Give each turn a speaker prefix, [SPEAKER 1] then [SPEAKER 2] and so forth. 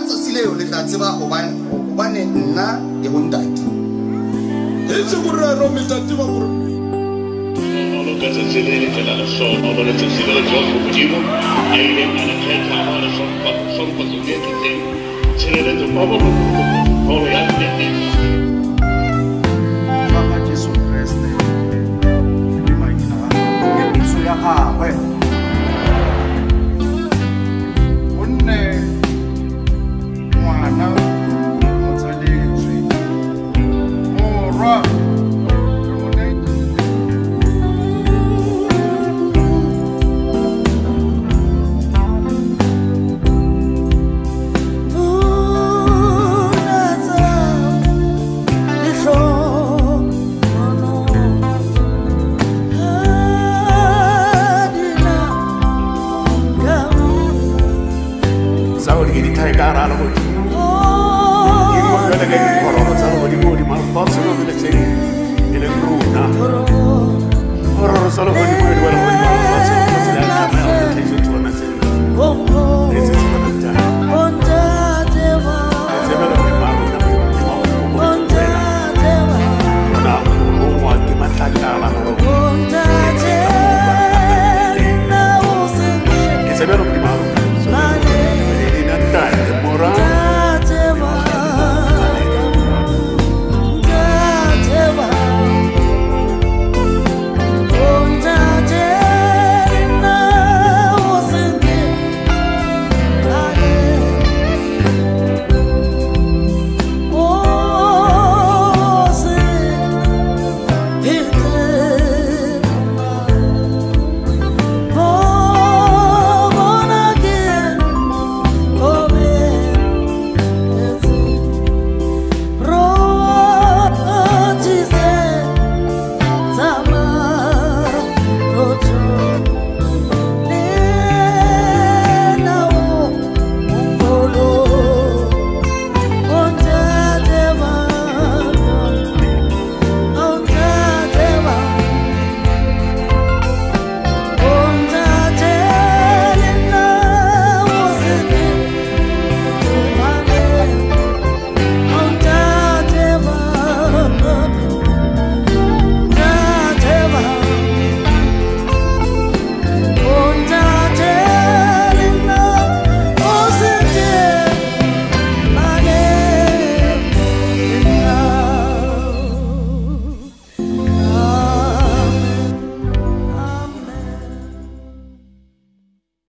[SPEAKER 1] tsatsi leo le tla tseba hobane nna ke bontate
[SPEAKER 2] It's a good run, Mr. Timur.
[SPEAKER 3] Because it's in the soul, but it's a single job for you. I live in a tent, I want some possibility thing. Children to probably only I did it.
[SPEAKER 1] Papa Jesu Christ. My God. So ya we. Onne mwana motsaletswe. Morwa
[SPEAKER 2] Solo